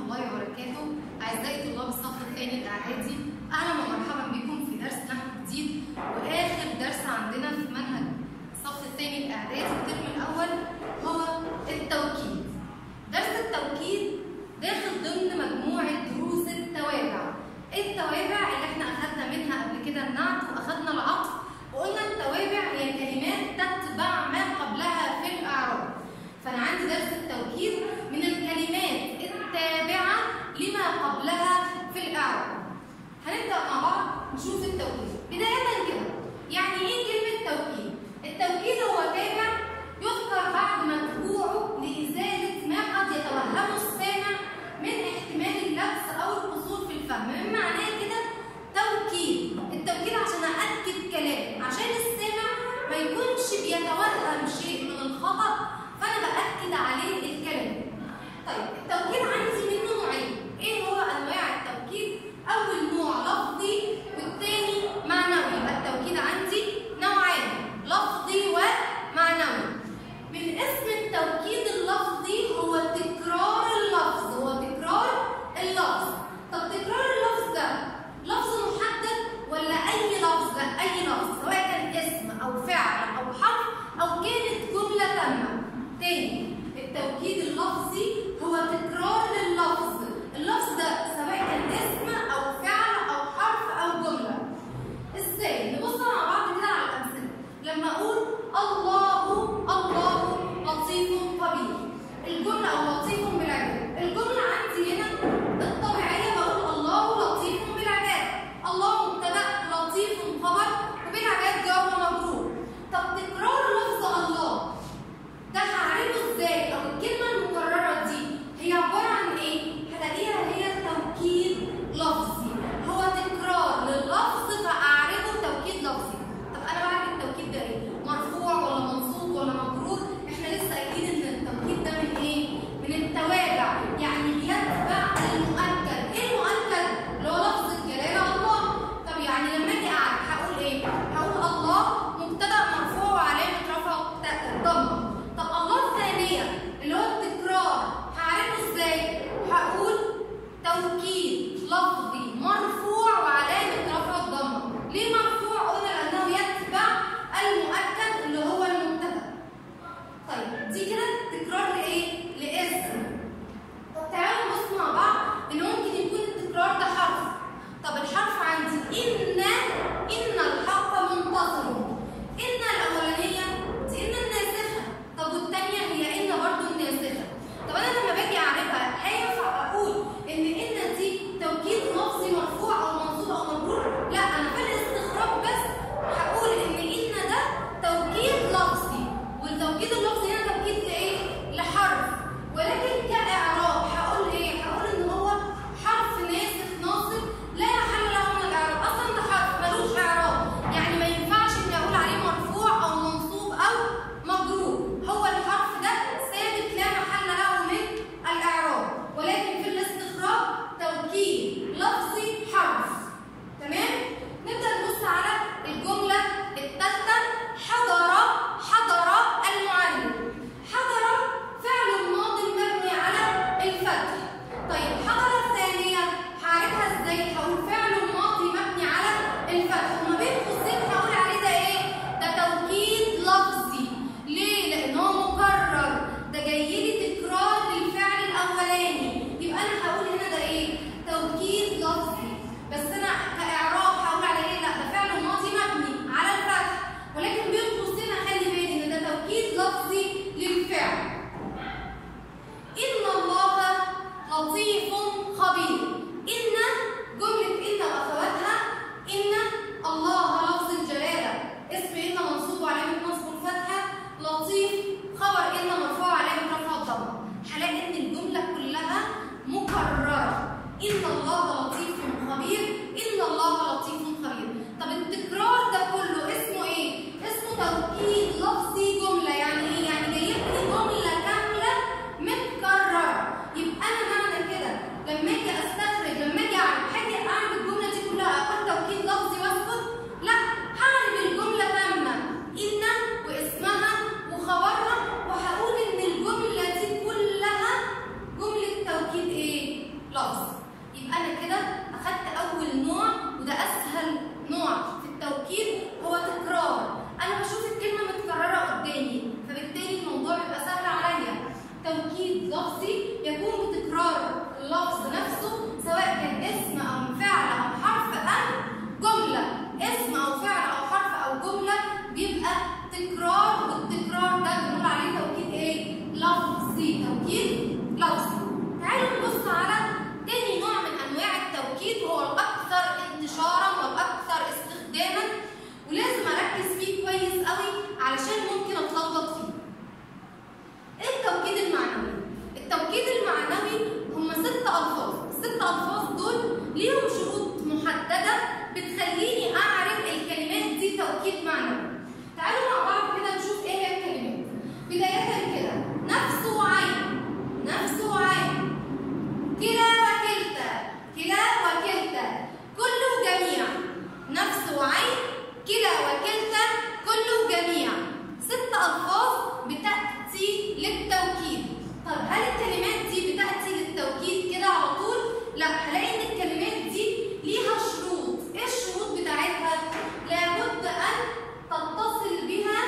الله وبركاته. أعزائي طلاب الصف الثاني الإعدادي، أهلا ومرحبا بكم في درس نحو جديد وآخر درس عندنا في منهج الصف الثاني الإعدادي الترم الأول هو التوكيد. درس التوكيد داخل ضمن مجموعة دروس التوابع. التوابع اللي احنا أخذنا منها قبل كده النعت وأخذنا العطف، وقلنا التوابع هي كلمات تتبع ما قبلها في الإعراب. فأنا عندي درس التوكيد من الكلمات التابعة لما قبلها في الإعراب. هنبدأ مع بعض نشوف التوكيد. بداية كده، يعني إيه كلمة توكيد؟ التوكيد هو تابع يذكر بعد متبوعه لإزالة ما قد يتوهمه السامع من احتمال اللبس أو القصور في الفهم. من معناه كده توكيد. التوكيد عشان أأكد كلام، عشان السامع ما يكونش بيتوهم شيء من الخطأ، فأنا بأكد عليه الكلام. طيب التوكيد عندي منه نوعين. إيه هو أنواع التوكيد؟ أول نوع لفظي والتاني معنوي. يبقى التوكيد عندي نوعين، لفظي ومعنوي. من اسم التوكيد اللفظي هو تكرار اللفظ، طب تكرار اللفظ ده لفظ محدد ولا أي لفظ؟ لا، أي لفظ، سواء كان اسم أو فعل أو حرف أو كانت جملة تامة. تاني، التوكيد اللفظي هو تكرار لللفظ، اللفظ ده سواء كان اسم أو فعل أو حرف أو جملة. ازاي؟ نبص مع بعض كده على الأمثلة. لما أقول الله لطيف خبير، الجملة أو لطيف بالعباد، الجملة عندي هنا الطبيعية بقول الله لطيف بالعباد، الله مبتدأ، لطيف خبر، وبالعباد جواب مجرور. طب تكرار لفظ الله ده هعرفه ازاي؟ او الكلمه المكرره دي هي عباره عن ايه؟ هلاقيها هي توكيد لفظي، هو تكرار لللفظ فاعرفه توكيد لفظي. طب انا بعرف التوكيد ده ايه؟ مرفوع ولا منصوب ولا مجرور؟ احنا لسه قايلين ان التوكيد ده من ايه؟ من التوابع، يعني بيتبع المؤكد. ايه المؤكد؟ اللي هو لفظ الجلاله الله. طب يعني لما اجي اعرف هقول ايه؟ هقول الله مبتدا مرفوع وعلامه رفعه الضمه. طب الله الثانية اللي هو التكرار هعرفه ازاي؟ هقول توكيد لفظي مرفوع وعلامة رفع الضمة. ليه مرفوع؟ قلنا لأنه يتبع المؤكد اللي هو المبتدأ. طيب دي كده تكرار لإيه؟ لاسم. طب تعالوا نبص مع بعض إن ممكن يكون التكرار ده حرف. طب الحرف عندي إن الحق منتصر. إن الأولانية دي إن الناسخة. طب والتانية هي إن برضه الناسخة. طب أنا لما باجي أعرفها هينفع أقول إن دي توكيد لفظي مرفوع أو منصوب أو مجرور؟ لا، أنا في الاستخراج بس هقول إن ده توكيد لفظي، والتوكيد اللفظي هنا توكيد لإيه؟ لحرف. ولكن كإعراب هقول إيه؟ هقول إن هو حرف ناسخ ناصب لا يحل له من الإعراب، أصلا ده حرف ملوش إعراب، يعني ما ينفعش إني أقول عليه مرفوع أو منصوب أو مجرور. هو الحرف ده ثابت لا محل له من الإعراب، ولكن في الاستخراج توكيد لفظي حرف. تمام؟ نبدأ نبص على الجملة الثالثة. حضر المعلم. حضر فعل ماضي مبني على الفتح. طيب حضر الثانية هعرفها ازاي؟ هقول فعل ماضي مبني على الفتح، وما بين قوسين هقول عليه ده ايه؟ ده توكيد لفظي. ليه؟ لأن هو مكرر، ده جاي لي تكرار للفعل الأولاني، يبقى أنا هقول هنا ده ايه؟ توكيد لفظي. بس أنا كإعراب هقول على ايه؟ لا، ده فعل ماضي مبني على الفتح، ولكن بين قوسين أخلي بالي إن ده توكيد لفظي للفعل. إن الله لطيف خبير. إن جملة إن وأخواتها، إن الله لفظ الجلالة، اسم إن منصوب وعلامة نصبه الفتحة، لطيف خبر إن مرفوع وعلامة رفع الضمة. هلاقي إن الجملة كلها مكررة. إن الله لطيف خبير، إن الله لطيف خبير. طب التكرار ده كله اسمه إيه؟ اسمه توكيد لفظي جملة. يعني إيه؟ يعني جايب لي جملة كاملة متكررة. يبقى أنا معنى كده لما أجي أستخرج، لما أجي أعرف الجملة دي كلها أقول توكيد لفظي وأسكت؟ لا، هعرف الجملة كاملة، إن واسمها وخبرها، وهقول إن الجملة دي كلها جملة توكيد إيه؟ لفظي يكون بتكرار اللفظ نفسه سواء كان اسم او فعل او حرف او جمله. اسم او فعل او حرف او جمله بيبقى تكرار، والتكرار ده بنقول عليه توكيد ايه؟ لفظي. توكيد لفظي. تعالوا نبص على تاني نوع من انواع التوكيد وهو الاكثر انتشارا والاكثر استخداما، ولازم اركز فيه كويس قوي علشان ممكن اتلخبط فيه. التوكيد المعنوي. التوكيد المعنوي هم 6 ألفاظ، ال6 ألفاظ دول ليهم شروط محددة بتخليني أعرف الكلمات دي توكيد معنوي. تعالوا مع بعض كده نشوف إيه هي الكلمات. بداية كده نفس وعين، نفس وعين، كلا وكلتا، كلا وكلتا، كل وجميع. نفس وعين، كلا وكلتا، كل وجميع. 6 ألفاظ بتأتي للتوكيد. طب هل الكلمات دي بتأتي للتوكيد كده على طول؟ لا، هلاقي ان الكلمات دي ليها شروط. ايه الشروط بتاعتها؟ لابد ان تتصل بها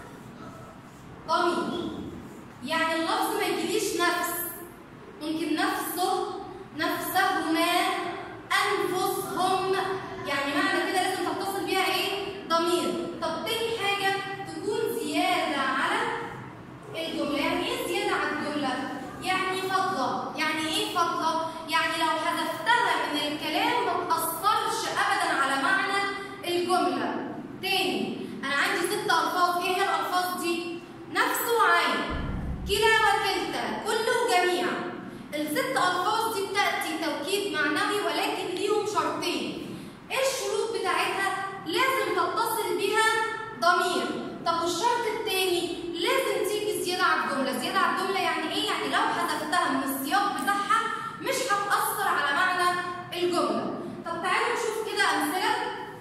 ضمير. يعني اللفظ ما يجيليش نفس، ممكن نفسه، نفسهما، انفسهم، يعني معنى كده لازم تتصل بيها ايه؟ ضمير. طب تاني حاجه تكون زياده على الجمله. يعني ايه زياده على الجمله؟ يعني فضله. يعني ايه فضله؟ يعني لو حذفتها من الكلام ما تاثرش ابدا على معنى الجمله. تاني انا عندي 6 الفاظ. ايه هي الالفاظ دي؟ نفس وعين، كلا وكلتا، كل وجميع. ال6 الفاظ دي بتاتي توكيد معنوي ولكن ليهم شرطين. ايه الشروط بتاعتها؟ لازم تتصل بها ضمير. طب والشرط الثاني لازم تيجي زياده على الجمله. زياده على الجمله يعني ايه؟ يعني لو حذفتها من السياق بتاعها مش هتاثر على معنى الجمله. طب تعالوا نشوف كده امثله.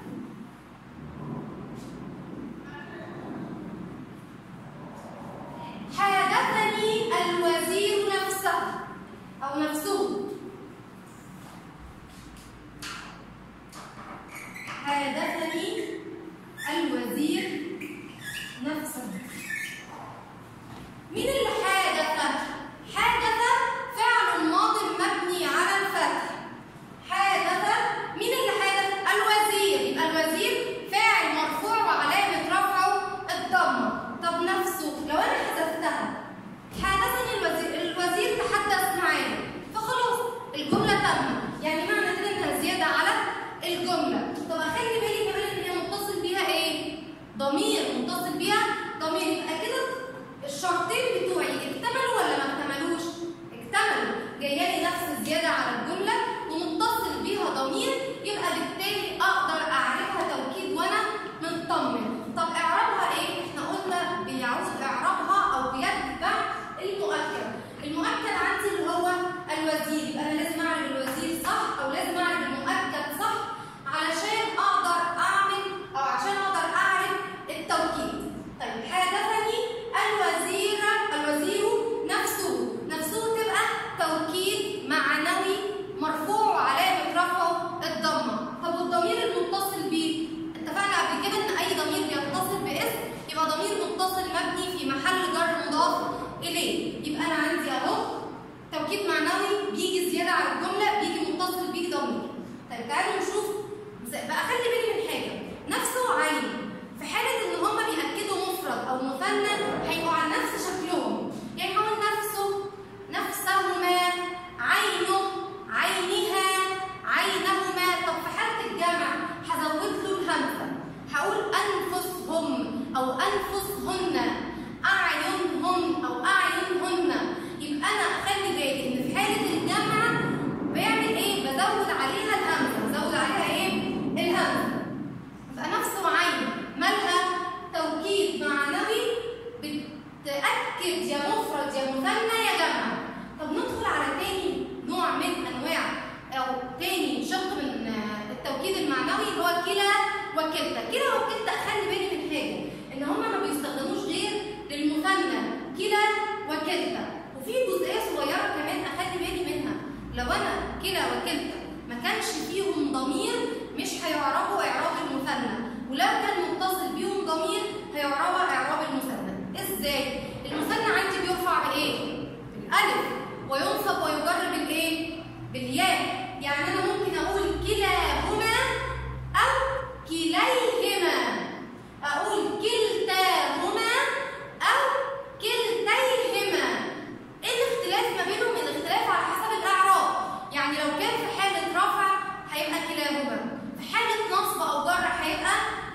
حادثني الوزير نفسه او نفسه. حادثني الوزير نفسه. مين اللي حادث؟ حادث فعل ماض مبني على الفتح. حادث، مين اللي حادث؟ الوزير. يبقى الوزير فاعل مرفوع وعلامة رفعه الضمة. طب نفسه لو انا حذفتها، حادثني الوزير، الوزير تحدث معايا، فخلاص الجملة تمت. يعني معنى كده انها زيادة على الجملة. طب اخلي بالي كمان ان هي متصل بيها ايه؟ ضمير. متصل بيها ضمير. يبقى كده الشرطين بتوعي اكتملوا ولا ما اكتملوش؟ اكتملوا. جايالي نفس زياده على الجمله ومتصل بيها ضمير، يبقى بالتالي اقدر اعرفها توكيد وانا مطمن. طب اعرابها ايه؟ احنا قلنا بيعود اعرابها او بيتبع المؤكد. المؤكد عندي اللي هو الوزير، يبقى انا لازم اعرف الوزير صح او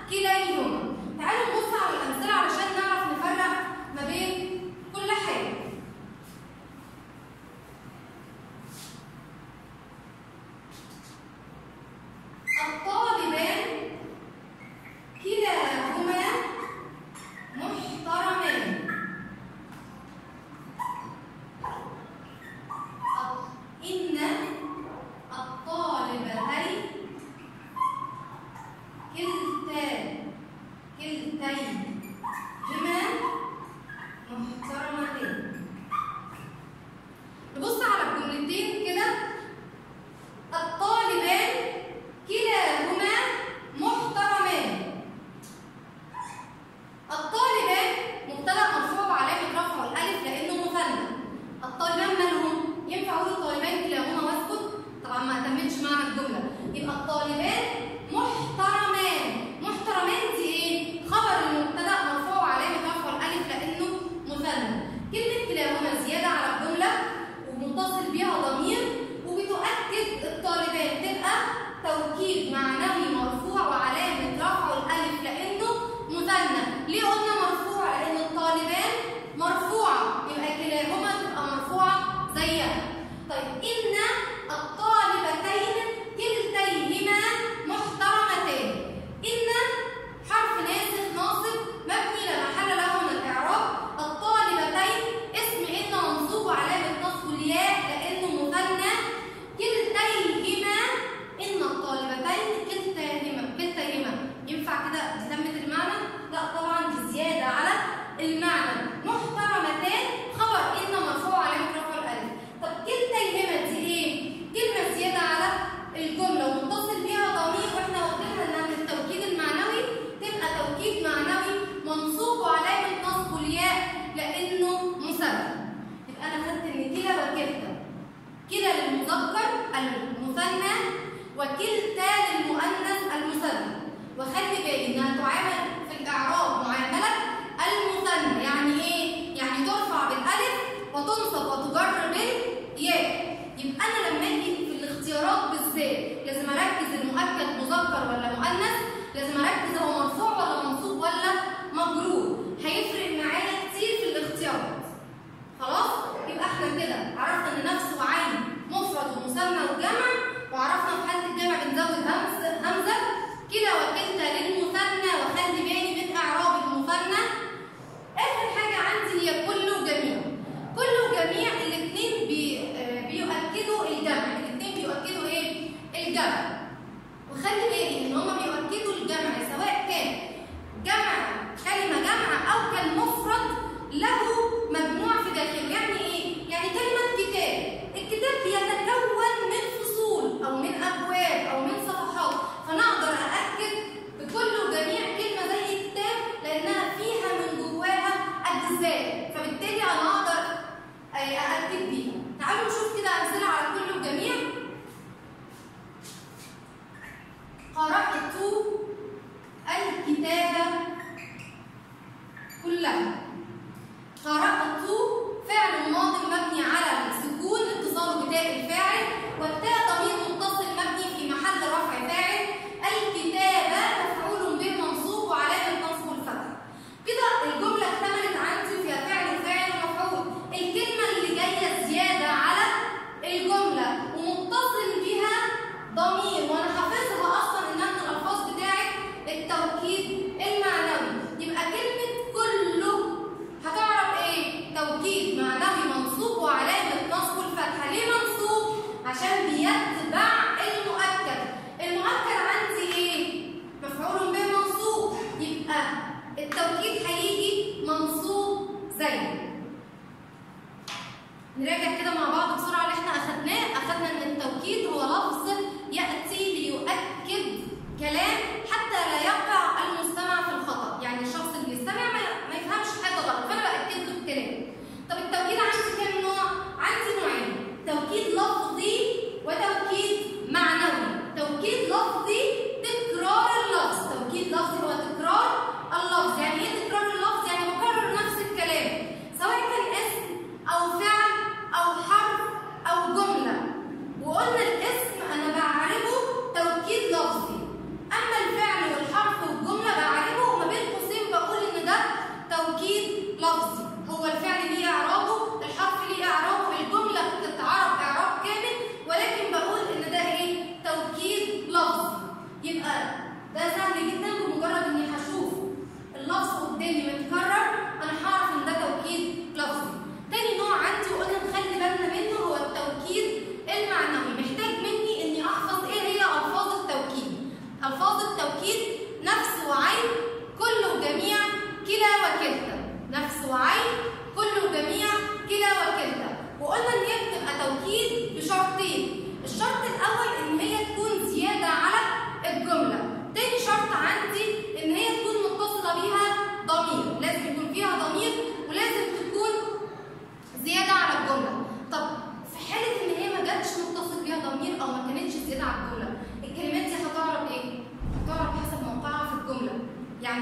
كليهما. تعالوا نبص على الأمثلة علشان نعرف نفرق ما بين كل حاجة. الطالبان كلاهما محترمان. إن الطالبتين كلتيهما محترمتين. نبص على الجملتين كده. الطالبان كلاهما محترمان. الطالبان مبتدأ مرفوع وعلامة رفعه الألف لأنه مثنى. الطالبان مالهم؟ ينفع أقول الطالبان كلاهما واسكت؟ طبعا ما أتمتش معنى الجملة. يبقى الطالبان محترمان. محترمان دي إيه؟ خبر المبتدأ مرفوع وعلامة رفعه الألف لأنه مثنى. كلمة كلاهما زيادة على الجملة ومتصل بيها ضمير وبتؤكد الطالبان، تبقى توكيد معنوي مرفوع وعلامة رفعه الألف لأنه مثنى. ليه قلنا مرفوع؟ لأن الطالبان مرفوعة، يبقى كلاهما تبقى مرفوعة زيها. طيب إن الطالبتين كلتيهما محترمتين. إن حرف ناسخ ناصب مبني لا محل له من الإعراب. الطالبتين اسم إن منصوب وعلامة نصبه الياء لأنه مثنى. كلتيهما إن الطالبتين كلتيهما ينفع كده دي تمت المعنى؟ لا طبعا دي زيادة على المعنى. محترمتان خبر إن مرفوع علامة رفع الألف. طب كلتيهما دي إيه؟ كلمة زيادة على الجملة ومتصل بيها ضمير واحنا واخدينها إنها من التوكيد المعنوي، تبقى توكيد معنوي منصوب وعلامة نصبه الياء لأنه مثنى. يبقى أنا خدت إن كلا وكلتا. كلا للمذكر المثنى وكلتا للمؤنث المثنى. وخلي بالي إنها تعامل في الإعراب معاملة المثنى. يعني إيه؟ يعني ترفع بالألف وتنصب وتجر بالياء. يبقى أنا لما أجي في الاختيارات بالذات لازم أركز المؤكد مذكر ولا مؤنث، لازم أركز هو مرفوع ولا منصوب ولا مجرور. هيفرق معايا كتير في الاختيارات. خلاص؟ يبقى احنا كده عرفنا إن نفس وعين مفرد ومثنى وجمع، وعرفنا في حالة الجمع بنزود همزة. كلا وكلتا للمثنى، وخلي بالي من إعراب المثنى. آخر حاجة عندي هي كل وجميع. كل وجميع الاثنين بيؤكدوا الجمع. الاثنين بيؤكدوا إيه؟ الجمع. وخلي بالي إن هما بيؤكدوا الجمع سواء كان جمع كلمة جمع أو كان مفرد له مجموع في داخله. يعني إيه؟ يعني كلمة كتاب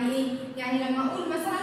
يعني ايه؟ يعني لما اقول مثلا